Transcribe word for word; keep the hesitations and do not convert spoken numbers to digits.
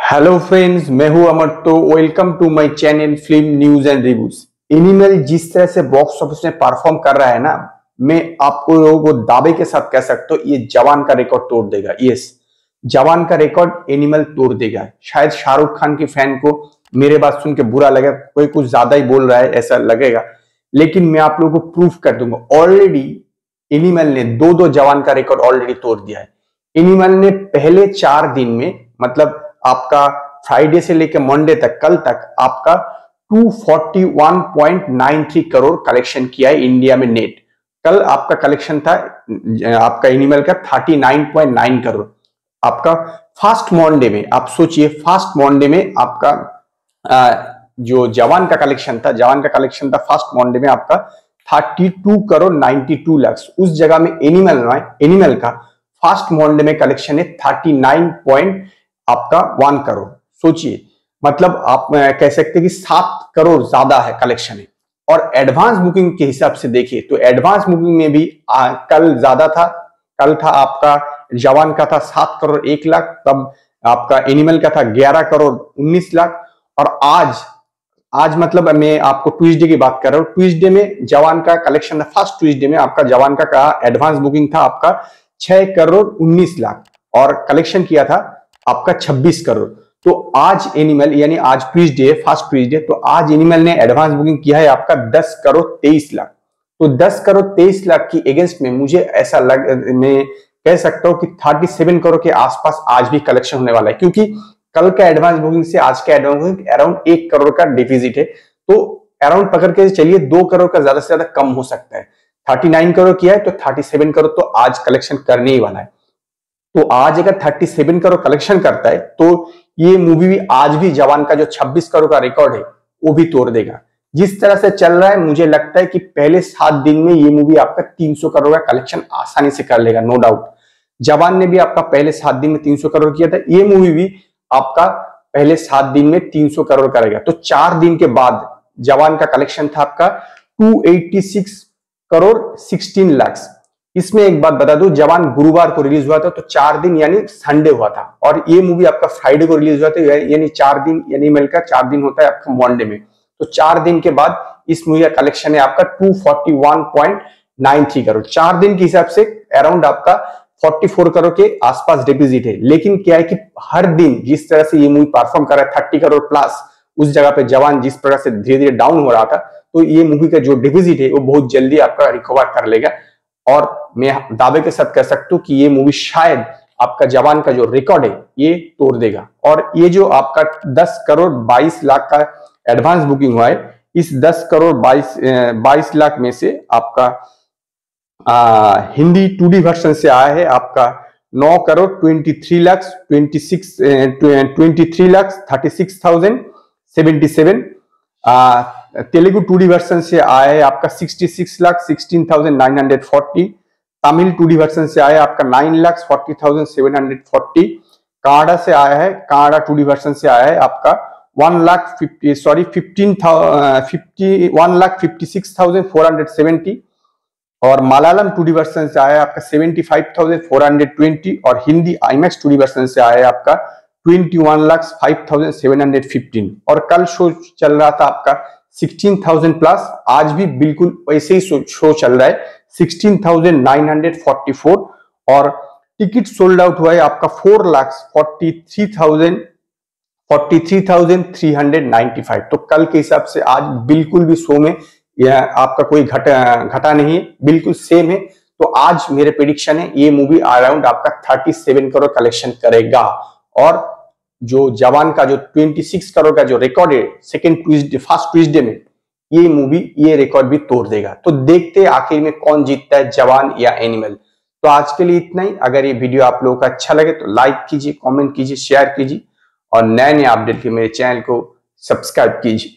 Hello friends, मैं हूं अमर। तो welcome to my channel film news and reviews. Animal जिस तरह से बॉक्स ऑफिस में परफॉर्म कर रहा है ना, मैं आपको लोगों को दावे के साथ कह सकता हूं ये जवान का रिकॉर्ड तोड़ देगा। यस, जवान का रिकॉर्ड एनिमल तोड़ देगा। शायद शाहरुख खान की फैन को मेरे बात सुन के बुरा लगे, कोई कुछ ज्यादा ही बोल रहा है ऐसा लगेगा, लेकिन मैं आप लोगों को प्रूफ कर दूंगा। ऑलरेडी एनिमल ने दो दो जवान का रिकॉर्ड ऑलरेडी तोड़ दिया है। एनिमल ने पहले चार दिन में, मतलब आपका फ्राइडे से लेकर मंडे तक, कल तक आपका दो सौ इकतालीस पॉइंट नौ तीन करोड़ कलेक्शन किया है इंडिया में नेट। कल आपका कलेक्शन था आपका एनिमल का उनतालीस पॉइंट नौ करोड़। आपका फास्ट मंडे में, आप सोचिए फास्ट मंडे में आपका आ, जो जवान का कलेक्शन था, जवान का कलेक्शन था फास्ट मंडे में आपका बत्तीस करोड़ बानवे लाख। उस जगह में एनिमल में एनिमल का फास्ट मंडे में कलेक्शन है उनतालीस पॉइंट आपका वन करोड़। सोचिए, मतलब आप कह सकते हैं कि सात करोड़ ज्यादा है कलेक्शन है। और एडवांस बुकिंग के हिसाब से देखिए तो एडवांस बुकिंग में भी आ, कल ज्यादा था। कल था आपका जवान का था सात करोड़ एक लाख, तब आपका एनिमल का था ग्यारह करोड़ उन्नीस लाख। और आज आज मतलब मैं आपको ट्यूसडे की बात कर रहा हूँ। ट्यूसडे में जवान का कलेक्शन था, फर्स्ट ट्यूसडे में आपका जवान का, का एडवांस बुकिंग था आपका छह करोड़ उन्नीस लाख और कलेक्शन किया था आपका छब्बीस करोड़। तो आज एनिमल, यानी आज ट्यूसडे, फर्स्ट ट्यूसडे, तो आज एनिमल ने एडवांस बुकिंग किया है आपका दस करोड़ तेईस लाख। तो दस करोड़ तेईस लाख की अगेंस्ट में मुझे ऐसा लग, मैं कह सकता हूं कि सैंतीस करोड़ के आसपास आज भी कलेक्शन होने वाला है, क्योंकि कल का एडवांस बुकिंग से आज का एडवांस बुकिंग अराउंड एक करोड़ का डिफिजिट है। तो अराउंड पकड़ के चलिए दो करोड़ का ज्यादा से ज्यादा कम हो सकता है। उनतालीस करोड़ किया है तो सैंतीस करोड़ तो आज कलेक्शन करने ही वाला है। तो आज अगर सैंतीस करोड़ कलेक्शन करता है तो ये मूवी भी आज भी जवान का जो छब्बीस करोड़ का रिकॉर्ड है वो भी तोड़ देगा। जिस तरह से चल रहा है मुझे लगता है कि पहले सात दिन में ये मूवी आपका तीन सौ करोड़ का कलेक्शन आसानी से कर लेगा, नो डाउट। जवान ने भी आपका पहले सात दिन में तीन सौ करोड़ किया था, ये मूवी भी आपका पहले सात दिन में तीन सौ करोड़ करेगा। तो चार दिन के बाद जवान का कलेक्शन था आपका दो सौ छियासी करोड़ सोलह लाख। इसमें एक बात बता दूं, जवान गुरुवार को रिलीज हुआ था, तो चार दिन यानी संडे हुआ था, और ये मूवी आपका फ्राइडे को रिलीज हुआ था, यानी चार दिन, यानी मिल का चार दिन होता है आपका मंडे में। तो चार दिन के बाद इस मूवी का कलेक्शन है आपका दो सौ इकतालीस पॉइंट नौ तीन करोड़। चार दिन के हिसाब से अराउंड आपका चौवालीस करोड़ के आसपास डिपॉजिट है। लेकिन क्या है कि हर दिन जिस तरह से ये मूवी परफॉर्म कर रहा है तीस करोड़ प्लस, उस जगह पे जवान जिस प्रकार से धीरे धीरे डाउन हो रहा था, तो ये मूवी का जो डिपॉजिट है वो बहुत जल्दी आपका रिकवर कर लेगा। और मैं दावे के साथ कह सकता हूं कि ये मूवी शायद आपका जवान का जो रिकॉर्ड है ये तोड़ देगा। और ये जो आपका दस करोड़ बाईस लाख का एडवांस बुकिंग हुआ है, इस दस करोड़ बाईस बाईस लाख में से आपका आ, हिंदी टू डी वर्जन से आया है आपका नौ करोड़ तेईस लाख छब्बीस तेईस लाख छत्तीस थाउजेंड सतहत्तर। तेलुगु टू डी वर्जन से आया है आपका छियासठ लाख सोलह thousand nine hundred forty. Tamil two D version से आया है आपका नौ लाख चालीस thousand seven hundred forty. Kannada से आया है, कनाडा टू डी वर्जन से आया है आपका one lakh fifty sorry fifteen fifty one lakh fifty six thousand four hundred seventy. और मलयालम टू डी वर्जन से आया है आपका seventy five thousand four hundred twenty. और Hindi IMAX two D version से आया है आपका इक्कीस lakh five thousand seven hundred fifteen. और कल शो चल रहा था आपका सोलह हज़ार प्लस, आज भी बिल्कुल वैसे ही शो चल रहा है सोलह हज़ार नौ सौ चौवालीस। और टिकट सोल्ड आउट हुआ है आपका four lakh forty three thousand forty three thousand three hundred ninety five. तो कल के हिसाब से आज बिल्कुल भी शो में या आपका कोई घटा घटा नहीं है, बिल्कुल सेम है। तो आज मेरे प्रेडिक्शन है ये मूवी अराउंड आपका सैंतीस करोड़ कलेक्शन करेगा। और जो जवान का जो छब्बीस करोड़ का जो रिकॉर्ड है सेकंड ट्यूसडे फर्स्ट ट्यूसडे में, ये मूवी ये रिकॉर्ड भी तोड़ देगा। तो देखते हैं आखिर में कौन जीतता है, जवान या एनिमल। तो आज के लिए इतना ही। अगर ये वीडियो आप लोगों का अच्छा लगे तो लाइक कीजिए, कमेंट कीजिए, शेयर कीजिए, और नए नए अपडेट के मेरे चैनल को सब्सक्राइब कीजिए।